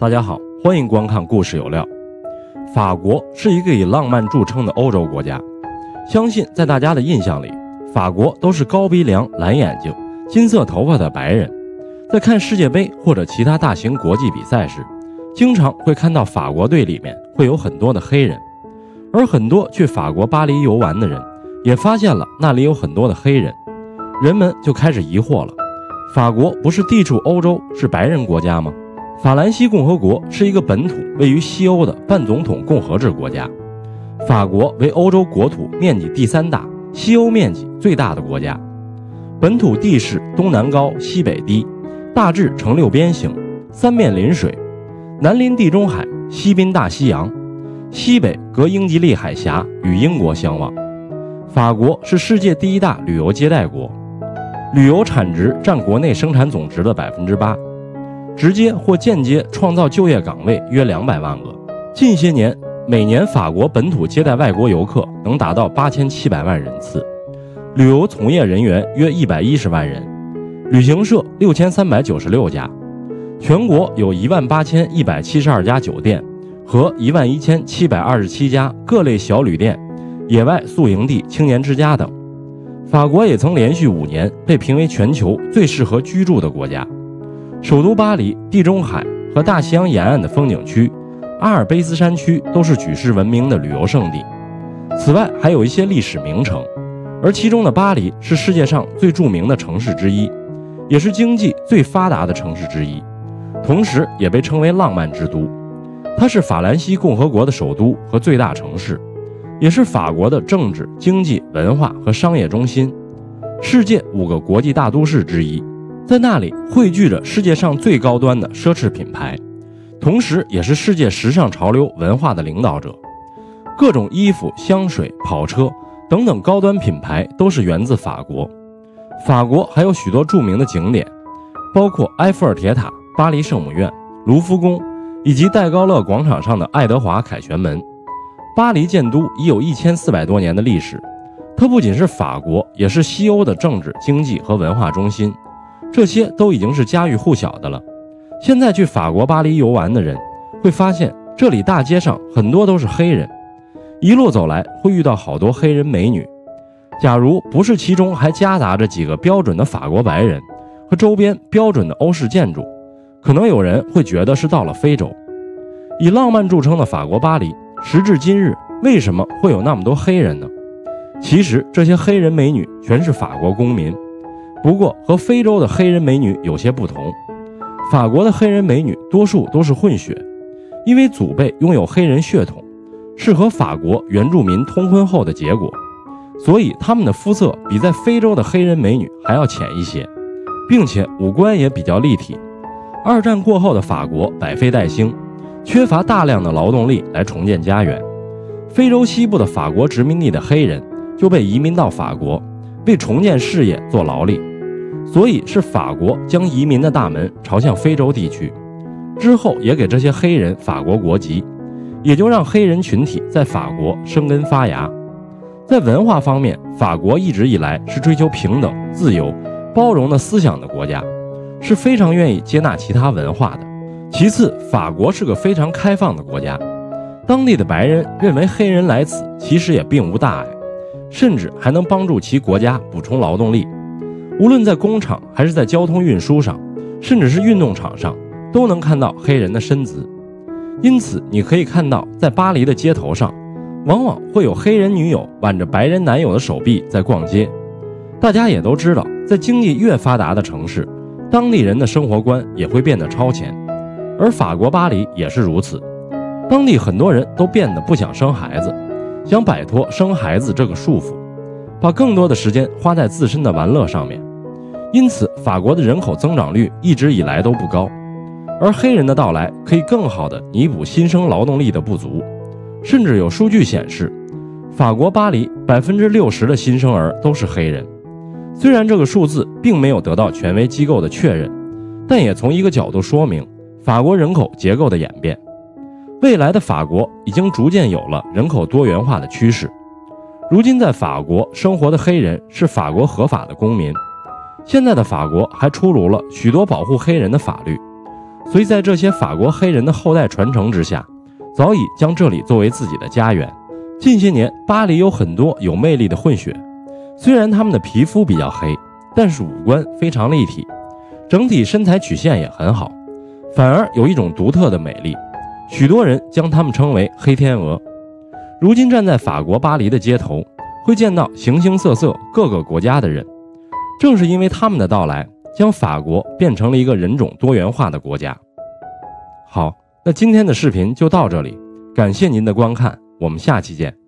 大家好，欢迎观看故事有料。法国是一个以浪漫著称的欧洲国家，相信在大家的印象里，法国都是高鼻梁、蓝眼睛、金色头发的白人。在看世界杯或者其他大型国际比赛时，经常会看到法国队里面会有很多的黑人，而很多去法国巴黎游玩的人也发现了那里有很多的黑人，人们就开始疑惑了，法国不是地处欧洲，是白人国家吗？法兰西共和国是一个本土位于西欧的半总统共和制国家，法国为欧洲国土面积第3大、西欧面积最大的国家，本土地势东南高西北低，大致呈6边形，三面临水，南临地中海，西濒大西洋，西北隔英吉利海峡与英国相望。法国是世界第1大旅游接待国，旅游产值占国内生产总值的 8%， 直接或间接创造就业岗位约200万个。近些年，每年法国本土接待外国游客能达到8700万人次，旅游从业人员约110万人，旅行社6396家，全国有18172家酒店和11727家各类小旅店、野外宿营地、青年之家等。法国也曾连续5年被评为全球最适合居住的国家。首都巴黎、地中海和大西洋沿岸的风景区、阿尔卑斯山区都是举世闻名的旅游胜地。此外，还有一些历史名城，而其中的巴黎是世界上最著名的城市之一，也是经济最发达的城市之一，同时也被称为浪漫之都。它是法兰西共和国的首都和最大城市，也是法国的政治、经济、文化和商业中心，世界5个国际大都市之一。在那里汇聚着世界上最高端的奢侈品牌，同时也是世界时尚潮流文化的领导者。各种衣服、香水、跑车等等高端品牌都是源自法国。法国还有许多著名的景点，包括埃菲尔铁塔、巴黎圣母院、卢浮宫以及戴高乐广场上的爱德华凯旋门。巴黎建都已有1400多年的历史，它不仅是法国，也是西欧的政治、经济和文化中心，这些都已经是家喻户晓的了。现在去法国巴黎游玩的人会发现，这里大街上很多都是黑人，一路走来会遇到好多黑人美女。假如不是其中还夹杂着几个标准的法国白人和周边标准的欧式建筑，可能有人会觉得是到了非洲。以浪漫著称的法国巴黎，时至今日为什么会有那么多黑人呢？其实这些黑人美女全是法国公民，不过和非洲的黑人美女有些不同，法国的黑人美女多数都是混血，因为祖辈拥有黑人血统，是和法国原住民通婚后的结果，所以他们的肤色比在非洲的黑人美女还要浅一些，并且五官也比较立体。2战过后的法国百废待兴，缺乏大量的劳动力来重建家园，非洲西部的法国殖民地的黑人就被移民到法国，为重建事业做劳力。所以是法国将移民的大门朝向非洲地区，之后也给这些黑人法国国籍，也就让黑人群体在法国生根发芽。在文化方面，法国一直以来是追求平等、自由、包容的思想的国家，是非常愿意接纳其他文化的。其次，法国是个非常开放的国家，当地的白人认为黑人来此其实也并无大碍，甚至还能帮助其国家补充劳动力。无论在工厂还是在交通运输上，甚至是运动场上，都能看到黑人的身姿。因此你可以看到，在巴黎的街头上，往往会有黑人女友挽着白人男友的手臂在逛街。大家也都知道，在经济越发达的城市，当地人的生活观也会变得超前，而法国巴黎也是如此。当地很多人都变得不想生孩子，想摆脱生孩子这个束缚，把更多的时间花在自身的玩乐上面。因此法国的人口增长率一直以来都不高，而黑人的到来可以更好地弥补新生劳动力的不足。甚至有数据显示，法国巴黎60%的新生儿都是黑人。虽然这个数字并没有得到权威机构的确认，但也从一个角度说明法国人口结构的演变。未来的法国已经逐渐有了人口多元化的趋势。如今在法国生活的黑人是法国合法的公民。现在的法国还出炉了许多保护黑人的法律， 所以在这些法国黑人的后代传承之下，早已将这里作为自己的家园。近些年，巴黎有很多有魅力的混血，虽然他们的皮肤比较黑，但是五官非常立体，整体身材曲线也很好，反而有一种独特的美丽。许多人将他们称为黑天鹅。如今站在法国巴黎的街头，会见到形形色色各个国家的人，正是因为他们的到来，将法国变成了一个人种多元化的国家。好，那今天的视频就到这里，感谢您的观看，我们下期见。